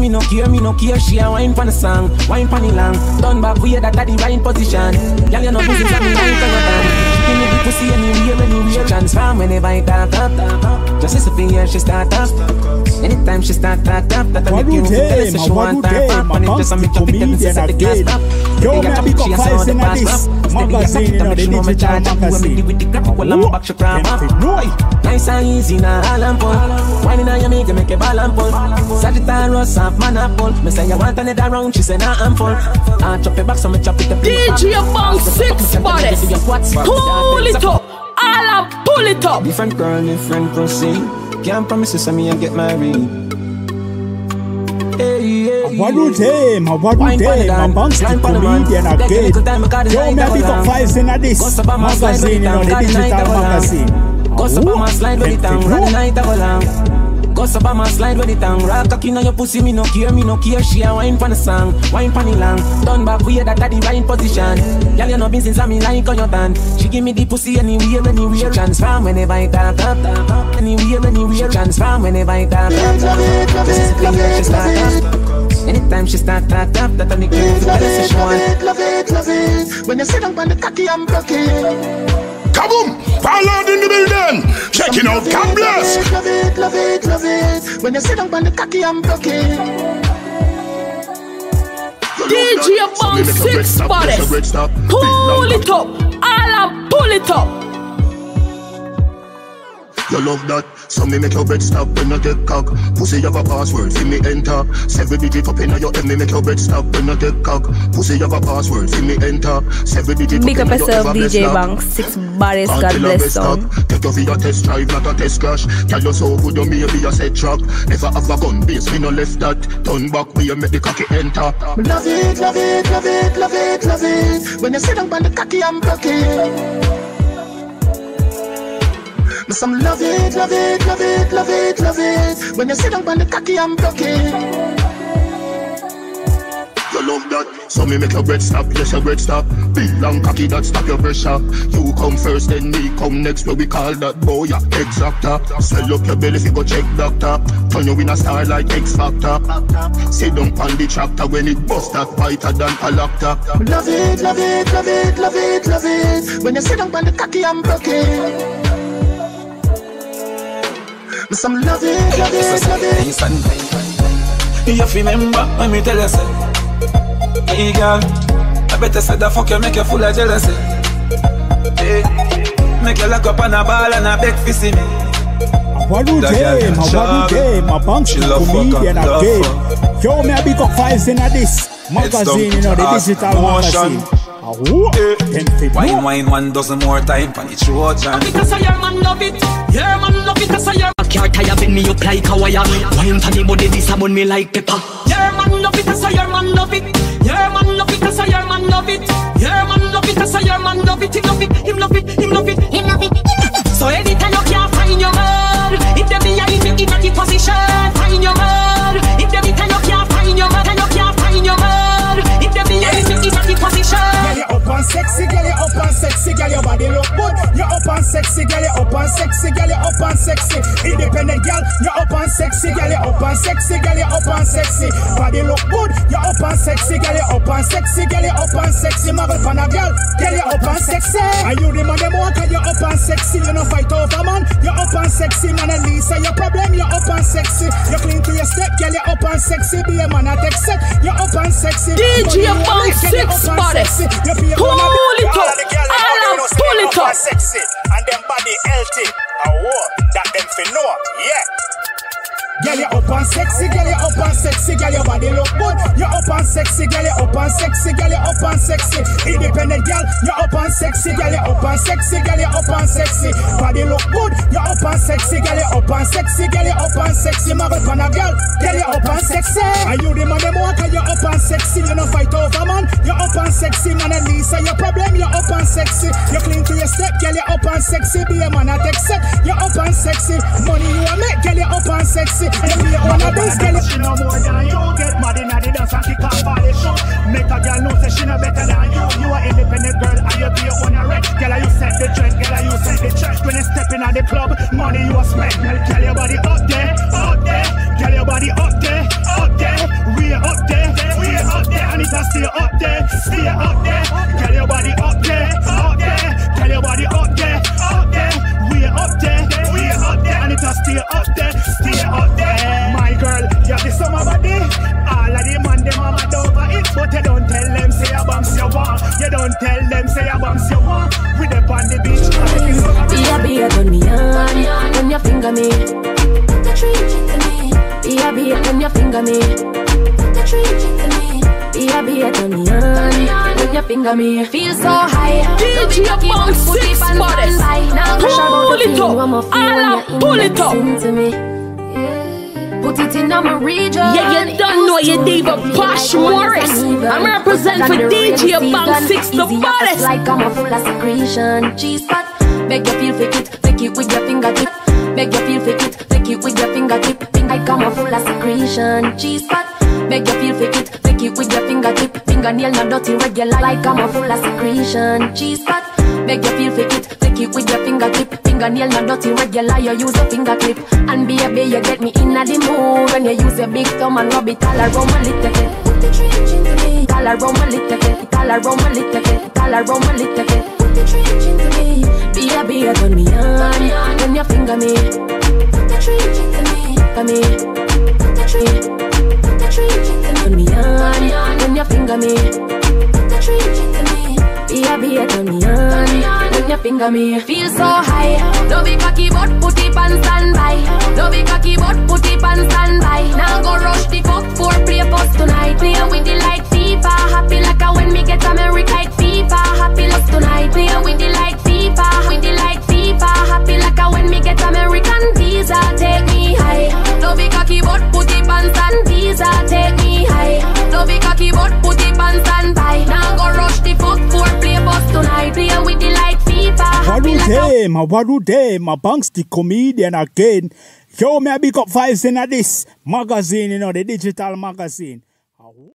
me no care. She a wine pon the song, wine pon the long. Done back way that at the right position. Girl, you know business and me like on your tongue. She give me the pussy anywhere. Transform whenever I talk up. Just listen to her, she start up. Anytime she start talk up, that I make you tell her she want time. And it just a make you pick and set the glass up. Yo, me a big up files in this magazine, you know, the digital magazine. With the graphic while I'm back she cram up. Nice and easy now, all and pull. Wine in your make a ball and pull. Sagittarius off man and pull. Me say you want another round, she say nah I'm full. I chop it back so me chop it up. Deejay about 6 Baddest. Pull it up, all and pull it up. Different girl, different proceed. Can't promise you me and get married. What do they, my bunks the comedian again. Yo, me a big up files in this magazine, you know, the digital magazine. Gossip on my slide with it and run the night of a long. Gossip on my slide with it and rock cocky on your pussy, me no care. She a wine pon the song, wine pon the long. Done back way that at the right position. Girl, you know business and me like on your tan. She give me the pussy anywhere. Transform whenever I talk up. Anywhere. Transform whenever I talk up. This is the thing that she start up. Anytime she start talk up, that I make you feel better. She want. Love it. When you sit down on the cocky, I'm broken. Kaboom! Fall out in the building! Checking out, God bless! Love it. When you sit down on the cocky, I'm broken. Deejay about 6 Baddest. Pull it up, all and pull it up. You love that, so me make your bed stop when you get cock. Pussy have a password, see me enter. 7 digit up in your head, me make your bed stop when you get cock. Pussy have a password, see me enter. 7 digit up in your head, big up yourself, Deejay Banks, 6 Baddest, God bless song. Take you for your test drive, not a test crash. Tell you so good, you maybe a set track. Never have a gun base, me no left that. Turn back where you make the cocky enter. Love it. When you sit down on the cocky, I'm broken. Some love it. When you sit down on the cocky, I'm broken. You love that, so me make your bread stop. Yes, your bread stop. Big long cocky that stop your pressure. You come first, then me come next. Where we call that boy a exactor. Swell up your belly if you go check doctor. Turn you in a star like X Factor. Sit down on the tractor when it bust that whiter than a laptop. Love it. When you sit down on the cocky, I'm broken. Some love it. You remember when me tell you say, hey girl, I better say the fuck you make you full of jealousy. Hey, make you lock up on a ball and a beg for see me. What do they, my bunks the comedian again. Yo, me a big up files in this magazine, you know, the digital magazine. Wine 1 dozen more time for the Trojan. Because I your man love it, because I your car tire bend me up like a wire. Wine for the body, this a bun me like pepper. Your man love it, because I your man love it. Your man love it, because I your man love it. Your man love it, because I your man love it. Him love it. So anytime you can't find your man, if they be in the position, find your man. If they be time you can't find your man, if they be in the position. Girl, you up and sexy, girl, you up and sexy, girl, your body look good. You up and sexy, girl, you up and sexy, girl, you up and sexy. Independent girl, you up and sexy, girl, you up and sexy, girl, you up and sexy. Body look good, you up and sexy, girl, you up and sexy, girl, you up and sexy. Marvel fan a girl, you up and sexy. And you the man them walk and you up and sexy. You no fight over man, you up and sexy. Man and Lisa, your problem, you up and sexy. You clean to your step, girl, you up and sexy. Be a man at except, you up and sexy. Deejay about 6 Baddest. Pull it up, Alan, pull it up. Sexy and them body healthy. That them fi know, yeah. Girl, you up and sexy, girl, you up and sexy, girl, your body look good. You up and sexy, girl, you up and sexy, girl, you up and sexy. Independent girl, you up and sexy, girl, you up and sexy, girl, you up and sexy. Body look good, you up and sexy, girl, you up and sexy, girl, you up and sexy. Marvel fan a girl, you up and sexy. And you the man them walk and you up and sexy. You no fight over man, you up and sexy. Man and Lisa, your problem, you up and sexy. You clean to your step, girl, you up and sexy. Be a man at except, you up and sexy. Money you a make, girl, you up and sexy. You be on a dance, girl. She no more than you. Get mad inna the dance and kick off all the show. Make a girl know say she no better than you. You a independent girl and you be on a wreck. Girl, you set the trend. Girl, you set the trend. When you step inna the club, money you a spend. Girl, your body up there. Girl, your body up there. show my body. All of the man them mad over it, but you don't tell them say you bounce your want. You don't tell them say you bounce your want. We up on the beach. Be a turn me on when you finger me. Put the treat to me. Be a when you finger me. Put the treat to me. Be a turn me on when you finger me. Feel so high. Deejay bounce 6 Baddest. Pull it up, pull it up. Put it in my region. Yeah, you don't know you diva Posh Morris. I'm represent for Deejay bounce 6 the Baddest. Like I'm a full of secretion. G-spot. Make you feel fake it, take it with your fingertip. Make you feel fake it, take it with your fingertip. Like I'm a full of secretion. G-spot. Make you feel fake it, take it with your fingertip. Fingernail not dirty regular. Like I'm a full of secretion. G-spot. Make you feel fake it, take it with your fingertip. Fingernail not dirty regular. You use a fingertip. And baby, you get me in the mood when you use your big thumb and rub it all around my little bit. Put the trench into me. All around my little bit. All around my little bit. All around my little bit. Put the trench into me. Be a turn me on when you finger me. Put the trench into me. For me. Put the trench into me. Turn me on when you finger me. Put the trench into me. Be a turn me on when you finger me. Feel so high. No be cocky but put it on standby. No be cocky but put it on standby. Now go rush the fuck for play post tonight. Play with the like FIFA. Happy like a when me get America like FIFA. Happy lost tonight. Play with the like FIFA. With the like FIFA. Happy like a when me get American visa. Take me high. No be cocky but put it on stand visa. Take me high. No be cocky but put it on standby. Now go rush the fuck for play post tonight. Play with the like FIFA. Mavado day, my banks the comedian again. Yo, me a big up Vybz in this magazine, you know, the digital magazine.